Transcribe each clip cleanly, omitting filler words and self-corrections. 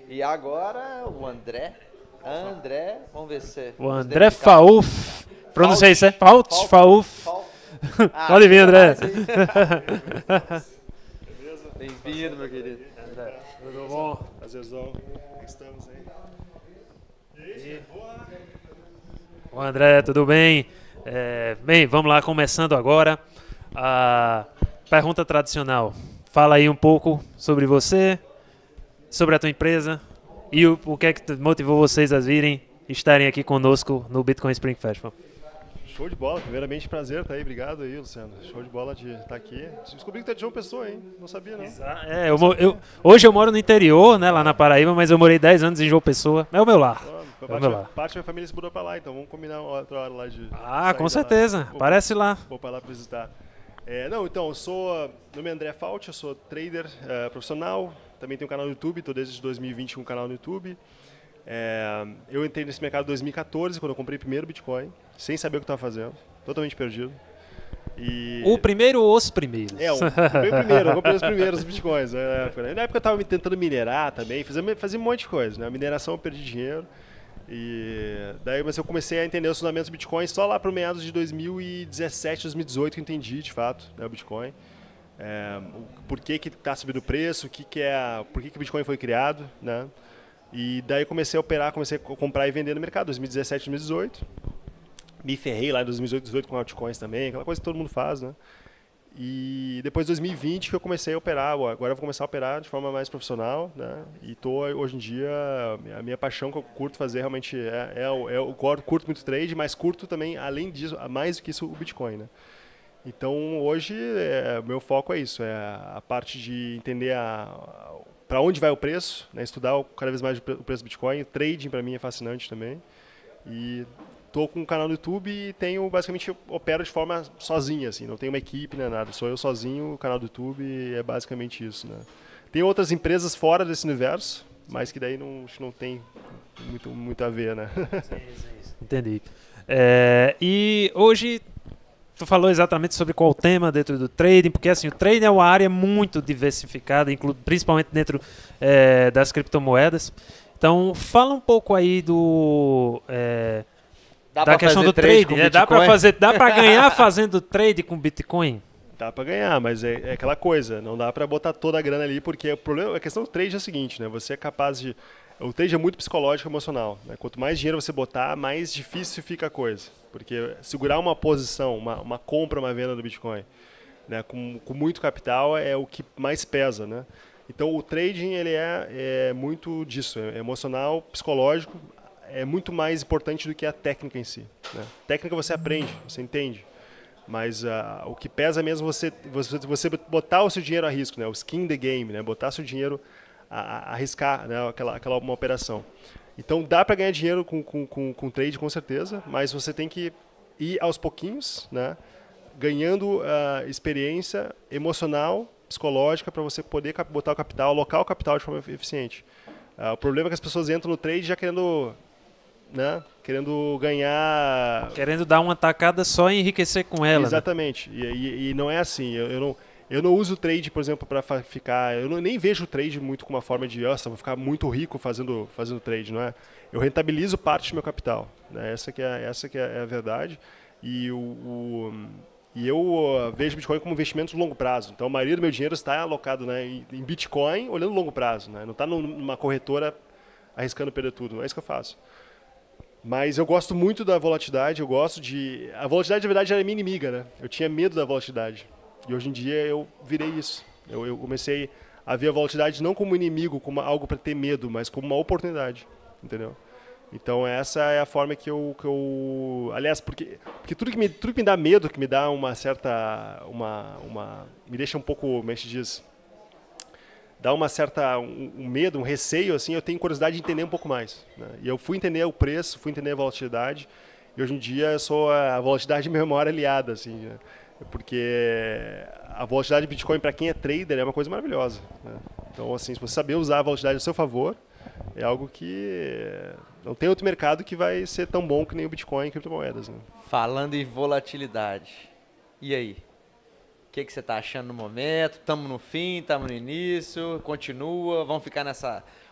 E agora o André. André, vamos ver se... O André Fauf. Pronunciei isso, é? Fauf. Fauf. Pode vir, André. Bem-vindo, meu querido. Tudo bom? Prazerzão. Como é que estamos aí? E aí? O André, tudo bem? Bem, vamos lá, começando agora. A pergunta tradicional. Fala aí um pouco sobre você, sobre a tua empresa e o que é que motivou vocês a virem estarem aqui conosco no Bitcoin Spring Festival. Show de bola. Primeiramente, prazer estar aí. Obrigado aí, Luciano. Show de bola de estar aqui. Descobri que tu é de João Pessoa, hein? Não sabia, não. Hoje eu moro no interior, né, lá na Paraíba, mas eu morei 10 anos em João Pessoa. É o meu lar. Parte da minha família se mudou pra lá, então vamos combinar outra hora lá de... Com certeza. Aparece lá. Vou pra lá pra visitar. Então, eu sou... Meu nome é André Fault, eu sou trader profissional. Também tenho um canal no YouTube, estou desde 2020 com um canal no YouTube. Eu entrei nesse mercado em 2014, quando eu comprei o primeiro Bitcoin, sem saber o que estava fazendo, totalmente perdido. O primeiro ou os primeiros? Eu comprei os primeiros Bitcoins. Na época eu estava tentando minerar também, fazia um monte de coisa. Na mineração eu perdi dinheiro. Mas eu comecei a entender os fundamentos do Bitcoin só lá para meados de 2017, 2018 que eu entendi de fato, né, o Bitcoin. Por que está subindo o preço, por que o Bitcoin foi criado, né? E daí comecei a operar, comecei a comprar e vender no mercado, 2017, 2018. Me ferrei lá em 2018, 2018 com altcoins também, aquela coisa que todo mundo faz, né? E depois de 2020 que eu comecei a operar, agora eu vou começar a operar de forma mais profissional, né? E hoje em dia, a minha paixão que eu curto fazer realmente eu curto muito trade, mas curto também, além disso, mais do que isso, o Bitcoin, né? Então hoje, meu foco é isso, é a parte de entender para onde vai o preço, né? Estudar cada vez mais o preço do Bitcoin. O trading para mim é fascinante também. E estou com um canal no YouTube e basicamente opero de forma sozinha, assim, não tenho uma equipe nem nada, sou eu sozinho, o canal do YouTube é basicamente isso, né? Tem outras empresas fora desse universo, mas que daí não tem muito a ver, né? Sim. Entendi. E hoje tu falou exatamente sobre qual o tema dentro do trading, porque assim, o trading é uma área muito diversificada, principalmente dentro das criptomoedas. Então, fala um pouco aí da questão do trading. Dá para ganhar fazendo trade com Bitcoin? Dá para ganhar, mas é aquela coisa, não dá para botar toda a grana ali, porque a questão do trade é a seguinte, né? Você é capaz de... O trade é muito psicológico e emocional, né? Quanto mais dinheiro você botar, mais difícil fica a coisa. Porque segurar uma posição, uma compra, uma venda do Bitcoin, né, com muito capital é o que mais pesa, né? Então o trading ele é muito disso, é emocional, psicológico, é muito mais importante do que a técnica em si, né? Técnica você aprende, você entende, mas o que pesa mesmo você botar o seu dinheiro a risco, né? O skin the game, né? Botar seu dinheiro a arriscar, né? aquela uma operação. Então dá para ganhar dinheiro com trade com certeza, mas você tem que ir aos pouquinhos, né? Ganhando experiência emocional, psicológica, para você poder botar o capital, alocar o capital de forma eficiente. O problema é que as pessoas entram no trade já querendo, né? Querendo ganhar... Querendo dar uma tacada só e enriquecer com ela. Exatamente. Né? E não é assim. Eu não uso o trade, por exemplo, para ficar... nem vejo o trade muito como uma forma de, vou ficar muito rico fazendo trade, não é? Eu rentabilizo parte do meu capital, né? Essa que é a verdade. E eu vejo Bitcoin como investimento de longo prazo. Então, a maioria do meu dinheiro está alocado, né, em Bitcoin, olhando longo prazo, né? Não está numa corretora arriscando perder tudo. Não é isso que eu faço. Mas eu gosto muito da volatilidade. A volatilidade, na verdade, era minha inimiga, né? Eu tinha medo da volatilidade. E hoje em dia eu virei isso. Eu comecei a ver a volatilidade não como inimigo, como algo para ter medo, mas como uma oportunidade, entendeu? Então essa é a forma que eu aliás, porque tudo que me dá medo, que me dá uma certa me deixa um pouco, como é que se diz, dá uma certa um medo, um receio assim, eu tenho curiosidade de entender um pouco mais, né? E eu fui entender o preço, fui entender a volatilidade, e hoje em dia eu sou a volatilidade minha maior aliada, assim, né? Porque a volatilidade do Bitcoin para quem é trader é uma coisa maravilhosa, né? Então, assim, se você saber usar a volatilidade a seu favor, é algo que não tem outro mercado que vai ser tão bom que nem o Bitcoin e criptomoedas, né? Falando em volatilidade, e aí? O que você está achando no momento? Estamos no fim, estamos no início, continua, vamos ficar nessa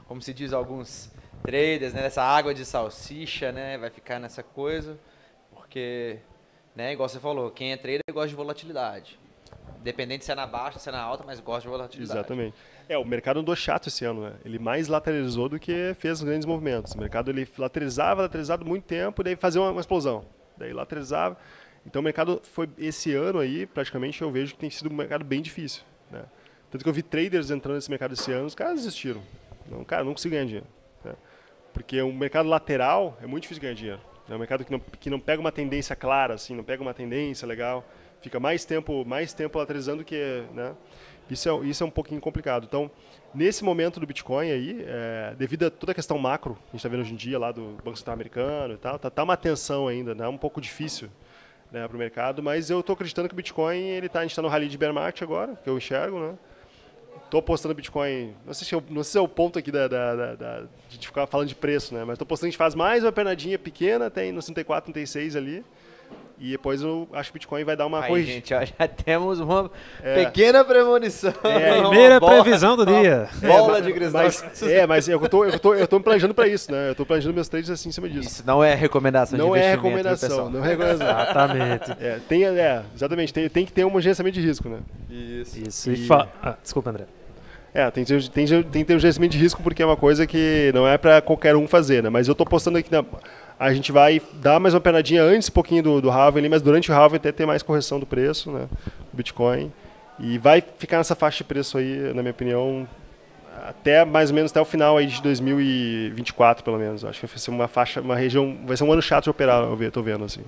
como se diz alguns traders, né, nessa água de salsicha, né, vai ficar nessa coisa, porque, né, igual você falou, quem é trader gosta de volatilidade. Independente se é na baixa, se é na alta, mas gosta de volatilidade. Exatamente. O mercado andou chato esse ano, né? Ele mais lateralizou do que fez grandes movimentos. O mercado ele lateralizava muito tempo, daí fazia uma explosão. Daí lateralizava. Então o mercado foi, esse ano aí, praticamente eu vejo que tem sido um mercado bem difícil, né? Tanto que eu vi traders entrando nesse mercado esse ano, os caras desistiram. Não, cara, não consigo ganhar dinheiro, né? Porque o mercado lateral é muito difícil ganhar dinheiro. É um mercado que não pega uma tendência clara, assim, não pega uma tendência legal. Fica mais tempo lateralizando que, né? Isso é um pouquinho complicado. Então, nesse momento do Bitcoin aí, devido a toda a questão macro que a gente está vendo hoje em dia lá do Banco Central Americano e tal, tá uma tensão ainda, né? Um pouco difícil, né, para o mercado, mas eu estou acreditando que o Bitcoin a gente está no rally de bear market agora, que eu enxergo, né? Estou apostando Bitcoin, não sei se é o ponto aqui de ficar falando de preço, né? Mas estou apostando que a gente faz mais uma pernadinha pequena, tem no 34, 36 ali. E depois eu acho que o Bitcoin vai dar uma corrigida. Gente, ó, já temos uma pequena premonição. Primeira previsão do dia. Bola de cristal. Mas eu tô me planejando para isso, né? Eu tô planejando meus trades assim em cima disso. Isso não é recomendação de investimento. Não é recomendação. Exatamente. Exatamente. Tem que ter um gerenciamento de risco, né? Isso. Desculpa, André. Tem que ter um gerenciamento de risco porque é uma coisa que não é para qualquer um fazer, né? Mas eu tô postando aqui a gente vai dar mais uma pernadinha antes um pouquinho do halving ali, mas durante o halving até ter mais correção do preço, né, do Bitcoin. E vai ficar nessa faixa de preço aí, na minha opinião, até mais ou menos até o final aí de 2024, pelo menos. Acho que vai ser uma região, vai ser um ano chato de operar, tô vendo assim.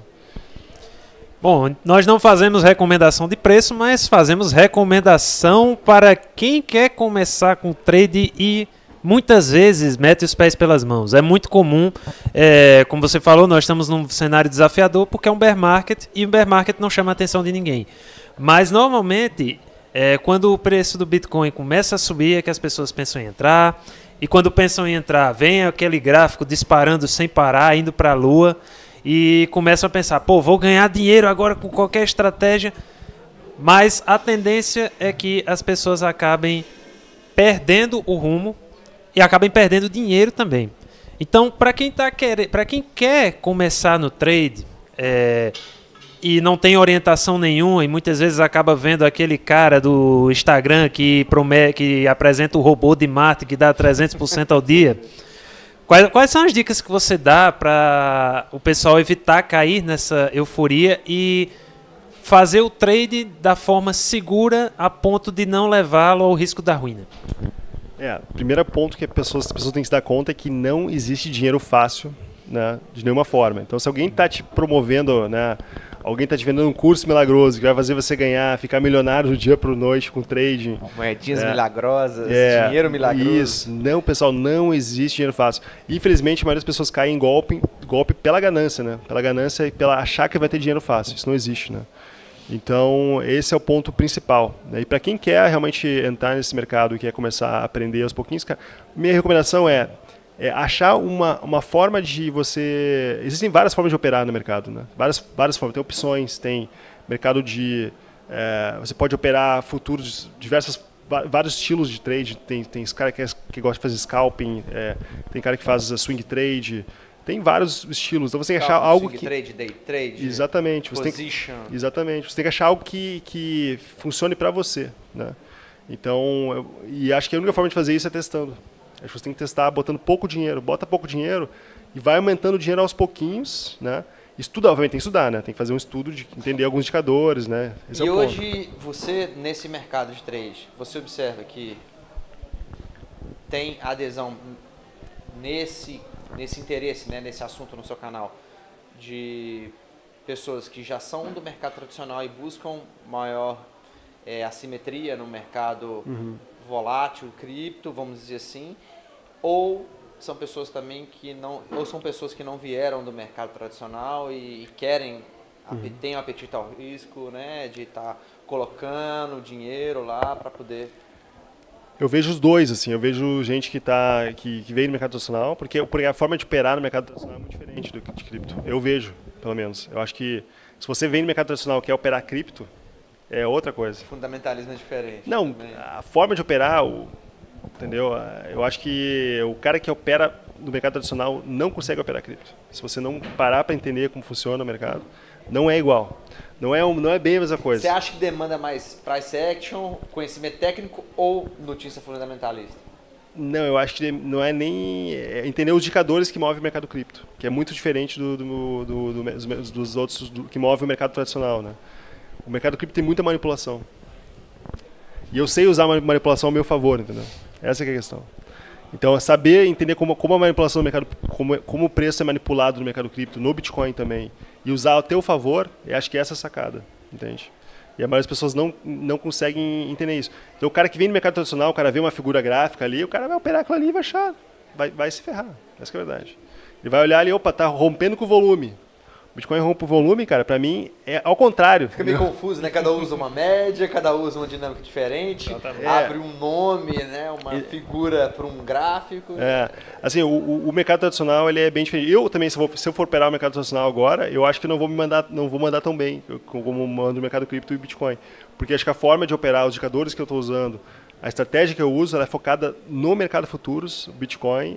Bom, nós não fazemos recomendação de preço, mas fazemos recomendação para quem quer começar com trade e muitas vezes mete os pés pelas mãos. É muito comum, como você falou, nós estamos num cenário desafiador porque é um bear market e o bear market não chama a atenção de ninguém. Mas normalmente, quando o preço do Bitcoin começa a subir é que as pessoas pensam em entrar. E quando pensam em entrar, vem aquele gráfico disparando sem parar, indo para a lua e começam a pensar, vou ganhar dinheiro agora com qualquer estratégia. Mas a tendência é que as pessoas acabem perdendo o rumo e acabem perdendo dinheiro também. Então, para quem quer começar no trade e não tem orientação nenhuma e muitas vezes acaba vendo aquele cara do Instagram que apresenta o robô de Marte que dá 300% ao dia, quais são as dicas que você dá para o pessoal evitar cair nessa euforia e fazer o trade da forma segura a ponto de não levá-lo ao risco da ruína? O primeiro ponto que as pessoas têm que se dar conta é que não existe dinheiro fácil, né, de nenhuma forma. Então, se alguém está te promovendo, né, alguém está te vendendo um curso milagroso que vai fazer você ficar milionário do dia para a noite com trading. Moedinhas milagrosas, dinheiro milagroso. Isso. Não, pessoal, não existe dinheiro fácil. Infelizmente, a maioria das pessoas caem em golpe pela ganância, né? Pela ganância e pela achar que vai ter dinheiro fácil. Isso não existe, né? Então, esse é o ponto principal, né? E para quem quer realmente entrar nesse mercado e quer começar a aprender aos pouquinhos, minha recomendação é achar uma forma de você... Existem várias formas de operar no mercado, né? Várias formas. Tem opções, tem mercado de... você pode operar futuros, vários estilos de trade. Tem esse cara que gosta de fazer scalping, tem cara que faz swing trade... Tem vários estilos, então você tem que achar algo que... Trade, day trade, exatamente, position. Exatamente, você tem que achar algo que funcione para você, né? Então, acho que a única forma de fazer isso é testando. Acho que você tem que testar botando pouco dinheiro, bota pouco dinheiro e vai aumentando o dinheiro aos pouquinhos, né? Estuda, obviamente tem que estudar, né? Tem que fazer um estudo de entender alguns indicadores, né? Esse e hoje, você, nesse mercado de trade, você observa que tem adesão nesse interesse, né, nesse assunto no seu canal, de pessoas que já são do mercado tradicional e buscam maior assimetria no mercado volátil, cripto, vamos dizer assim, ou são pessoas também são pessoas que não vieram do mercado tradicional e querem, têm um apetite ao risco, né, de estar colocando dinheiro lá para poder... Eu vejo os dois, assim, eu vejo gente que veio no mercado tradicional, porque a forma de operar no mercado tradicional é muito diferente do que de cripto. Eu vejo, pelo menos. Eu acho que se você vem no mercado tradicional e quer operar cripto, é outra coisa. Fundamentalismo é diferente. Não, também. A forma de operar, entendeu? Eu acho que o cara que opera no mercado tradicional não consegue operar cripto. Se você não parar para entender como funciona o mercado, não é igual. Não é bem a mesma coisa. Você acha que demanda mais price action, conhecimento técnico ou notícia fundamentalista? Não, eu acho que não é nem entender os indicadores que movem o mercado cripto, que é muito diferente dos outros que movem o mercado tradicional, né? O mercado cripto tem muita manipulação. E eu sei usar a manipulação ao meu favor, entendeu? Essa é a questão. Então, saber entender como a manipulação do mercado, como o preço é manipulado no mercado cripto, no Bitcoin também, e usar ao teu favor, eu acho que é essa a sacada, entende? E a maioria das pessoas não conseguem entender isso. Então, o cara que vem no mercado tradicional, o cara vê uma figura gráfica ali, o cara vai operar aquilo ali e vai achar, vai se ferrar. Essa é a verdade. Ele vai olhar ali, opa, tá rompendo com o volume. O Bitcoin rompe o volume, cara, pra mim é ao contrário. Fica meio confuso, né? Cada um usa uma média, cada um usa uma dinâmica diferente, abre um nome, né? Uma figura para um gráfico. Assim, o mercado tradicional ele é bem diferente. Eu também, se eu for operar o mercado tradicional agora, eu acho que não vou mandar tão bem como mando o mercado cripto e Bitcoin. Porque acho que a forma de operar, os indicadores que eu estou usando, a estratégia que eu uso, ela é focada no mercado futuros, Bitcoin,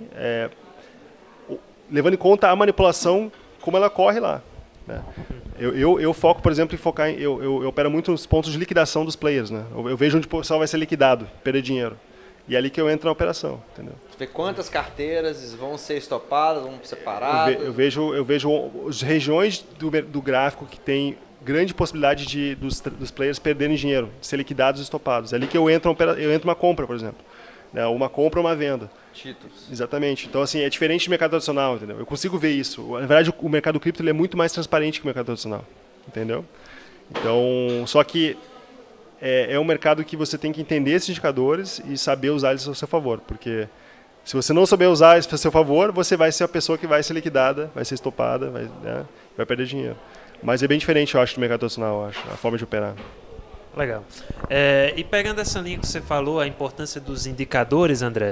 levando em conta a manipulação como ela corre lá. Né? Eu foco, por exemplo, eu opero muito nos pontos de liquidação dos players. Né? Eu vejo onde o pessoal vai ser liquidado, perder dinheiro. E é ali que eu entro na operação. Entendeu? Você vê quantas carteiras vão ser estopadas, vão ser separadas? Eu vejo as regiões do gráfico que tem grande possibilidade dos players perderem dinheiro, de ser liquidados e estopados. É ali que eu entro uma compra, por exemplo. Né? Uma compra ou uma venda. Títulos. Exatamente. Então, assim, é diferente do mercado tradicional, entendeu? Eu consigo ver isso. Na verdade, o mercado cripto ele é muito mais transparente que o mercado tradicional, entendeu? Então, só que é um mercado que você tem que entender esses indicadores e saber usar eles a seu favor, porque se você não souber usar isso a seu favor, você vai ser a pessoa que vai ser liquidada, vai ser estopada, vai perder dinheiro. Mas é bem diferente, eu acho, do mercado tradicional, eu acho, a forma de operar. Legal. E pegando essa linha que você falou, a importância dos indicadores, André,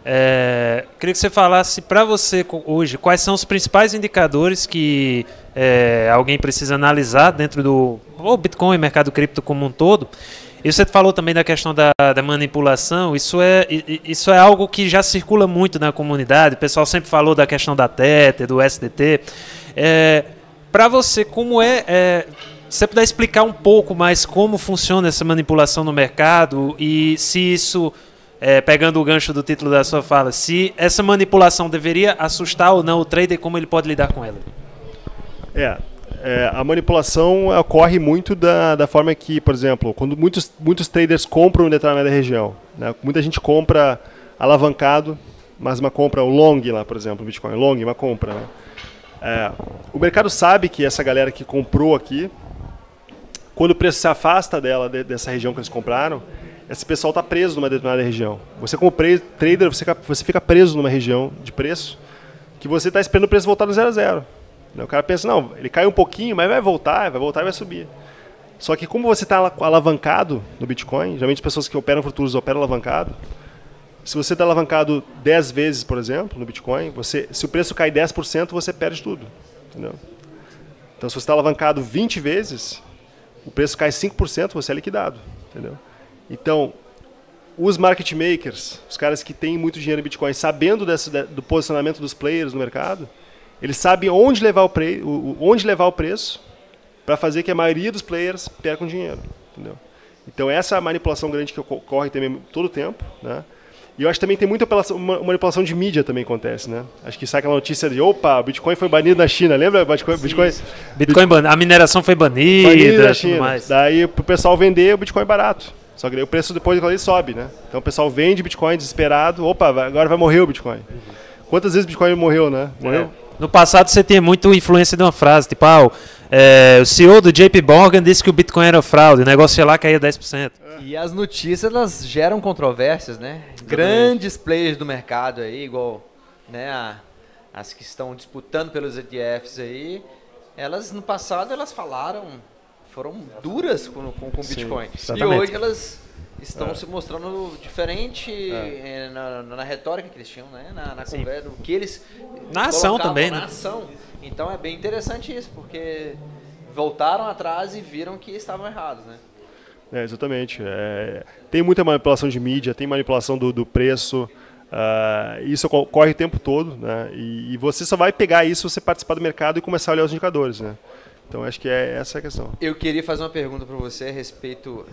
queria que você falasse para você hoje quais são os principais indicadores que alguém precisa analisar dentro do Bitcoin, mercado cripto como um todo. E você falou também da questão da manipulação. Isso é algo que já circula muito na comunidade. O pessoal sempre falou da questão da Tether, do SDT. Para você, como se você puder explicar um pouco mais como funciona essa manipulação no mercado e se isso, pegando o gancho do título da sua fala, se essa manipulação deveria assustar ou não o trader, como ele pode lidar com ela? A manipulação ocorre muito da forma que, por exemplo, quando muitos traders compram em determinada região, né? Muita gente compra alavancado, mas uma compra, o long lá, por exemplo, o Bitcoin, long, uma compra. Né? O mercado sabe que essa galera que comprou aqui, quando o preço se afasta dessa região que eles compraram, esse pessoal está preso numa determinada região. Você como trader, você fica preso numa região de preço que você está esperando o preço voltar no 0 a 0. O cara pensa, não, ele cai um pouquinho, mas vai voltar e vai subir. Só que como você está alavancado no Bitcoin, geralmente as pessoas que operam futuros operam alavancado, se você está alavancado 10 vezes, por exemplo, no Bitcoin, se o preço cai 10%, você perde tudo. Entendeu? Então, se você está alavancado 20 vezes, o preço cai 5%, você é liquidado. Entendeu? Então, os market makers, os caras que têm muito dinheiro em Bitcoin, sabendo do posicionamento dos players no mercado, eles sabem onde levar o preço para fazer que a maioria dos players percam dinheiro. Entendeu? Então, essa é a manipulação grande que ocorre também todo o tempo. Né? E eu acho que também tem muita manipulação de mídia também acontece, né? Acho que sai aquela notícia de, opa, o Bitcoin foi banido na China, lembra? Bitcoin a mineração foi banida na China. Mais. Daí pro pessoal vender o Bitcoin barato. Só que daí o preço depois sobe, né? Então o pessoal vende Bitcoin desesperado, opa, agora vai morrer o Bitcoin. Quantas vezes o Bitcoin morreu, né? Morreu? No passado você tinha muito influência de uma frase, tipo, o CEO do JP Morgan disse que o Bitcoin era fraude, o negócio ia lá caía 10%. E as notícias, elas geram controvérsias, né? Grandes players do mercado aí, igual, né, as que estão disputando pelos ETFs aí, elas no passado foram duras com o Bitcoin. Sim, e hoje elas estão se mostrando diferente na retórica que eles tinham, né? Na conversa, o que eles na ação também, na né? ação. Então é bem interessante isso, porque voltaram atrás e viram que estavam errados, né? Exatamente. Tem muita manipulação de mídia, tem manipulação do preço, isso ocorre o tempo todo, né? E você só vai pegar isso se você participar do mercado e começar a olhar os indicadores, né? Então acho que essa é a questão. Eu queria fazer uma pergunta para você a respeito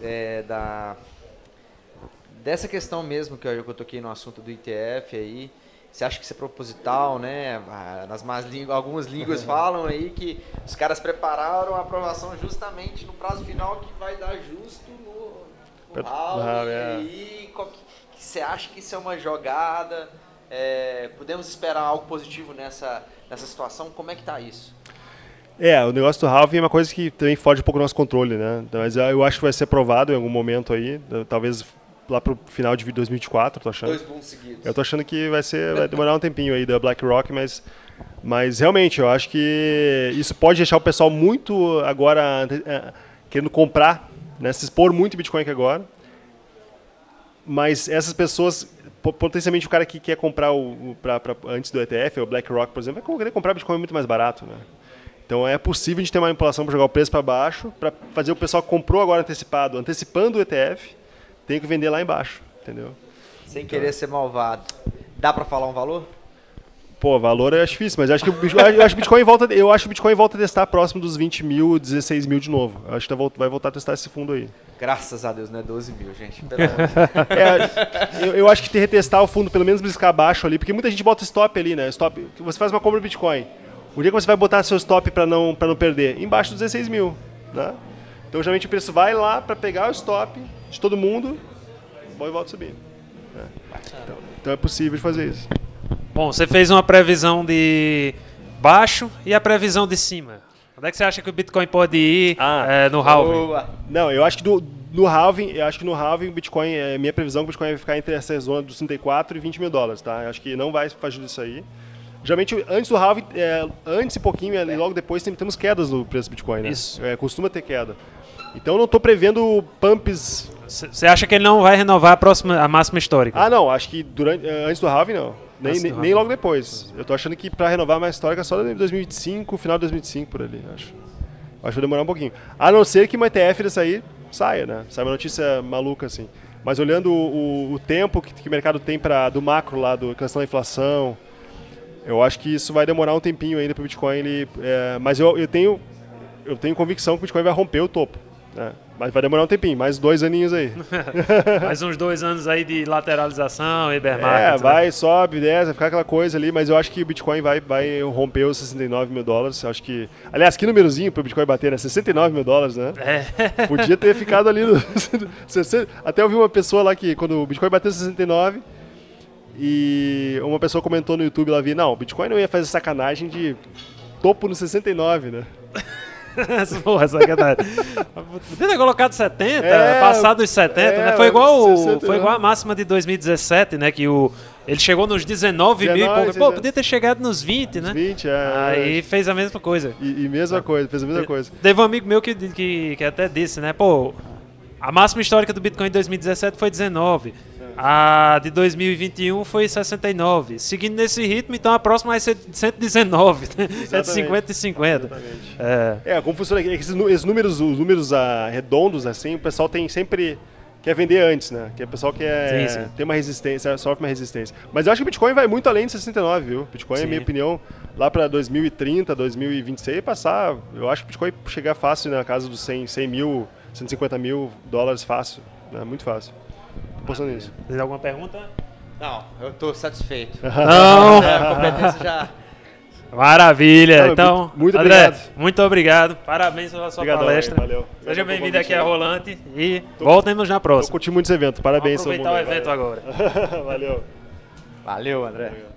dessa questão mesmo que eu toquei no assunto do ETF aí. Você acha que isso é proposital, né? Algumas línguas falam aí que os caras prepararam a aprovação justamente no prazo final que vai dar justo no round. E você acha que isso é uma jogada? Podemos esperar algo positivo nessa situação? Como é que está isso? O negócio do halving é uma coisa que também foge um pouco do nosso controle, né? Mas eu acho que vai ser aprovado em algum momento aí, talvez lá pro final de 2024, tô achando. 2 bons seguidos. Eu tô achando que vai demorar um tempinho aí da BlackRock, mas realmente eu acho que isso pode deixar o pessoal muito agora querendo comprar, né, se expor muito em Bitcoin aqui agora. Mas essas pessoas, potencialmente o cara que quer comprar antes do ETF, o BlackRock, por exemplo, vai querer comprar Bitcoin muito mais barato, né? Então é possível a gente ter manipulação para jogar o preço para baixo, para fazer o pessoal que comprou agora antecipando o ETF, tem que vender lá embaixo, entendeu? Sem querer ser malvado. Dá para falar um valor? Pô, valor é difícil, mas eu acho que o Bitcoin volta a testar próximo dos 20 mil, 16 mil de novo. Eu acho que vai voltar a testar esse fundo aí. Graças a Deus, não é 12 mil, gente. Eu acho que tem que retestar o fundo, pelo menos briscar abaixo ali, porque muita gente bota stop ali, né? Stop, você faz uma compra de Bitcoin. O dia que você vai botar seu stop para não perder? Embaixo dos 16 mil, né? Então, geralmente o preço vai lá para pegar o stop de todo mundo e volta a subir. Né? Então é possível de fazer isso. Bom, você fez uma previsão de baixo e a previsão de cima. Onde é que você acha que o Bitcoin pode ir no halving? Não, eu acho que no halving o Bitcoin, minha previsão é que o Bitcoin vai ficar entre essa zona dos 34 e 20 mil dólares, tá? Eu acho que não vai fugir disso aí. Geralmente, antes do halving, antes e pouquinho, e logo depois, temos quedas no preço do Bitcoin, né? Isso. Costuma ter queda. Então, eu não estou prevendo pumps. Você acha que ele não vai renovar a máxima histórica? Não. Acho que antes do halving, não. Nem logo depois. Eu estou achando que para renovar a máxima histórica só em 2025, final de 2025, por ali, acho. Acho que vai demorar um pouquinho. A não ser que uma ETF dessa aí saia, né? Saia uma notícia maluca, assim. Mas olhando o tempo que o mercado tem do macro lá, da questão da inflação, eu acho que isso vai demorar um tempinho ainda para o Bitcoin. Mas eu tenho convicção que o Bitcoin vai romper o topo. Né? Mas vai demorar um tempinho, mais 2 aninhos aí. Mais uns 2 anos aí de lateralização e bear market. Vai, sobe, desce, vai ficar aquela coisa ali, mas eu acho que o Bitcoin vai romper os 69 mil dólares. Acho que, aliás, que númerozinho para o Bitcoin bater, né? 69 mil dólares, né? Podia ter ficado ali no... Até eu vi uma pessoa lá que, quando o Bitcoin bateu 69, e uma pessoa comentou no YouTube, ela viu, não, o Bitcoin não ia fazer sacanagem de topo no 69, né? Porra, sacanagem. Podia ter colocado 70, passado os 70, né? Foi igual a máxima de 2017, né? Que ele chegou nos 19 mil e pouco. Pô, podia ter chegado nos 20, né? 20, Aí fez a mesma coisa. E fez a mesma coisa. Teve um amigo meu que até disse, né? Pô, a máxima histórica do Bitcoin em 2017 foi 19. A de 2021 foi 69. Seguindo nesse ritmo, então a próxima vai ser 119. É de 50 e 50. Como funciona aqui? Esses números, os números redondos, assim, o pessoal sempre quer vender antes, né? Que o pessoal quer ter uma resistência, sofre uma resistência. Mas eu acho que o Bitcoin vai muito além de 69, viu? Bitcoin, na minha opinião, lá para 2030, 2026, passar. Eu acho que o Bitcoin chegar fácil na casa dos 100 mil, 150 mil dólares fácil. Né? Muito fácil. Pensando nisso. Tem alguma pergunta? Não, eu estou satisfeito. Não! A competência já... Maravilha! Então, muito André, obrigado. Muito obrigado. Parabéns pela sua palestra. Valeu. Seja bem-vindo aqui à Rolante e voltemos na próxima. Eu curti muito esse evento. Parabéns. Vamos aproveitar o evento agora. Valeu. Valeu, André.